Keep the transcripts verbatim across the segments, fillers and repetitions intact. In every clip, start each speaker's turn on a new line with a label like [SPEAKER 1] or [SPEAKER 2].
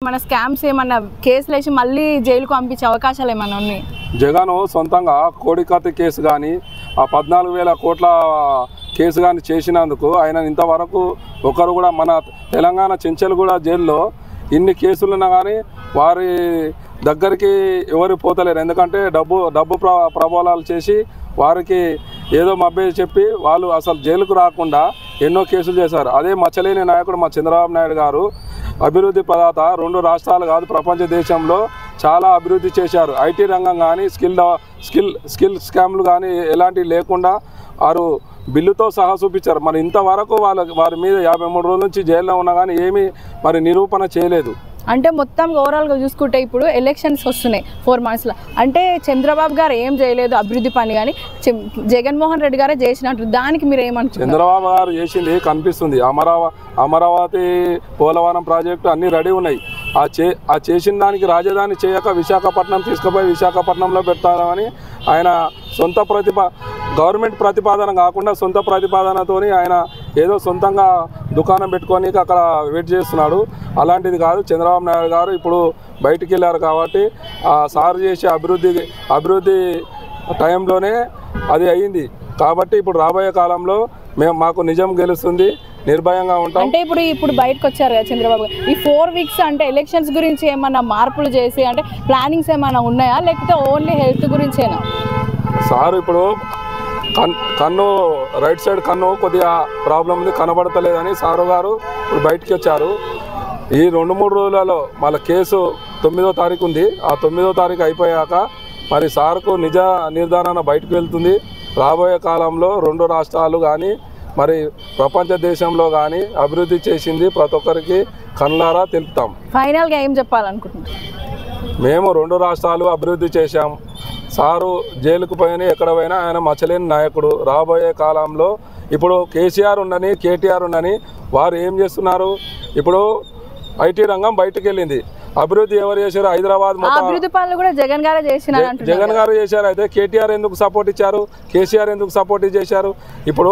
[SPEAKER 1] మన స్కామ్స్ ఏమన్నా కేసులు వేసి మళ్ళీ జైలుకు పంపించే అవకాశాలు ఏమన్నా ఉన్నాయి?
[SPEAKER 2] జగన్ సొంతంగా కోడికత్తి కేసు కానీ ఆ పద్నాలుగు వేల కోట్ల కేసు కానీ చేసినందుకు ఆయన ఇంతవరకు ఒకరు కూడా మన తెలంగాణ చెంచల్గూడ జైల్లో ఇన్ని కేసులున్నా కానీ వారి దగ్గరికి ఎవరు పోతలేరు. ఎందుకంటే డబ్బు డబ్బు ప్ర ప్రబోధాలు చేసి వారికి ఏదో మభ్య చెప్పి వాళ్ళు అసలు జైలుకు రాకుండా ఎన్నో కేసులు చేశారు. అదే మచ్చలేని నాయకుడు మా చంద్రబాబు నాయుడు గారు అభివృద్ధి ప్రదాత, రెండు రాష్ట్రాలు కాదు ప్రపంచ దేశంలో చాలా అభివృద్ధి చేశారు. ఐటీ రంగం కానీ స్కిల్ స్కిల్ స్కిల్ స్కామ్లు కానీ ఎలాంటివి లేకుండా వారు బిల్లుతో సహా చూపించారు. మరి ఇంతవరకు వాళ్ళ వారి మీద యాభై మూడు రోజుల నుంచి జైల్లో ఉన్నా కానీ ఏమీ మరి నిరూపణ చేయలేదు.
[SPEAKER 1] అంటే మొత్తం ఓవరాల్గా చూసుకుంటే ఇప్పుడు ఎలక్షన్స్ వస్తున్నాయి ఫోర్ మంత్స్లో, అంటే చంద్రబాబు గారు ఏం చేయలేదు అభివృద్ధి పని, కానీ జగన్మోహన్ రెడ్డి గారే చేసినట్టు, దానికి మీరు ఏమంటారు?
[SPEAKER 2] చంద్రబాబు గారు చేసింది కనిపిస్తుంది. అమరావతి అమరావతి పోలవరం ప్రాజెక్టు అన్నీ రెడీ ఉన్నాయి. ఆ చే ఆ చేసిన దానికి రాజధాని చేయక విశాఖపట్నం తీసుకుపోయి విశాఖపట్నంలో పెడతామని ఆయన సొంత ప్రతిభ గవర్నమెంట్ ప్రతిపాదన కాకుండా సొంత ప్రతిపాదనతోని ఆయన ఏదో సొంతంగా దుకాణం పెట్టుకొని అక్కడ వెయిట్ చేస్తున్నాడు. అలాంటిది కాదు. చంద్రబాబు నాయుడు గారు ఇప్పుడు బయటికి వెళ్ళారు కాబట్టి ఆ సార్ చేసే అభివృద్ధి అభివృద్ధి టైంలోనే అది అయ్యింది. కాబట్టి ఇప్పుడు రాబోయే కాలంలో మేము మాకు నిజం గెలుస్తుంది, నిర్భయంగా ఉంటాం.
[SPEAKER 1] అంటే ఇప్పుడు ఇప్పుడు బయటకు వచ్చారు కదా చంద్రబాబు, ఈ ఫోర్ వీక్స్ అంటే ఎలక్షన్స్ గురించి ఏమన్నా మార్పులు చేసి అంటే ప్లానింగ్స్ ఏమైనా ఉన్నాయా, లేకపోతే ఓన్లీ హెల్త్ గురించేనా?
[SPEAKER 2] సార్ ఇప్పుడు కన్ కన్ను రైట్ సైడ్ కన్ను కొద్దిగా ప్రాబ్లం ఉంది, కనబడతలేదని సారు గారు ఇప్పుడు బయటికి వచ్చారు. ఈ రెండు మూడు రోజులలో మళ్ళీ కేసు తొమ్మిదో తారీఖు ఉంది. ఆ తొమ్మిదో తారీఖు అయిపోయాక మరి సార్కు నిజ నిర్ధారణ బయటకు వెళ్తుంది. రాబోయే కాలంలో రెండు రాష్ట్రాలు కానీ మరి ప్రపంచ దేశంలో కానీ అభివృద్ధి చేసింది ప్రతి ఒక్కరికి కళ్ళారా తెలుపుతాం.
[SPEAKER 1] ఫైనల్గా ఏం చెప్పాలనుకుంటున్నాం?
[SPEAKER 2] మేము రెండు రాష్ట్రాలు అభివృద్ధి చేశాం. సారు జైలుకు పోయిన ఎక్కడ పోయినా ఆయన మచ్చలేని నాయకుడు. రాబోయే కాలంలో ఇప్పుడు కేసీఆర్ ఉండని కేటీఆర్ ఉండని వారు ఏం చేస్తున్నారు? ఇప్పుడు ఐటీ రంగం బయటకు వెళ్ళింది. అభివృద్ధి ఎవరు చేశారు? హైదరాబాద్
[SPEAKER 1] అభివృద్ధి పనులు కూడా జగన్ గారు చేసినారు.
[SPEAKER 2] జగన్ గారు చేశారు. అయితే కేటీఆర్ ఎందుకు సపోర్ట్ ఇచ్చారు? కేసీఆర్ ఎందుకు సపోర్ట్ చేశారు? ఇప్పుడు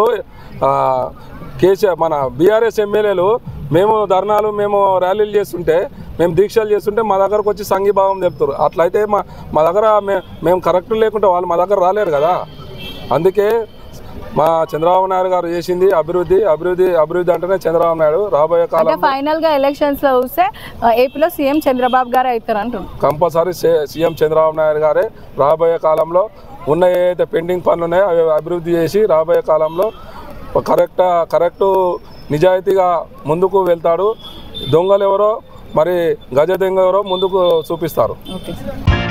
[SPEAKER 2] కేసీఆర్ మన బీఆర్ఎస్ ఎమ్మెల్యేలు మేము ధర్నాలు మేము ర్యాలీలు చేస్తుంటే మేము దీక్షలు చేస్తుంటే మా దగ్గరకు వచ్చి సంఘీభావం చెప్తారు. అట్లయితే మా మా దగ్గర మేము కరెక్ట్ లేకుంటే వాళ్ళు మా దగ్గర రాలేరు కదా. అందుకే మా చంద్రబాబు నాయుడు గారు చేసింది అభివృద్ధి అభివృద్ధి అభివృద్ధి అంటేనే చంద్రబాబు నాయుడు. రాబోయే కాలం
[SPEAKER 1] ఫైనల్ గా ఎలక్షన్స్ లో చూస్తే ఏపీలో సీఎం చంద్రబాబు గారు అవుతారు అంటారు.
[SPEAKER 2] కంపల్సరీ సీఎం చంద్రబాబు నాయుడు గారే రాబోయే కాలంలో ఉన్న ఏదైతే పెండింగ్ పనులు ఉన్నాయో అవి అభివృద్ధి చేసి రాబోయే కాలంలో కరెక్ట్ కరెక్టు నిజాయితీగా ముందుకు వెళ్తాడు. దొంగలు ఎవరో మరి గజ దొంగ ఎవరో ముందుకు చూపిస్తారు.
[SPEAKER 1] ఓకే.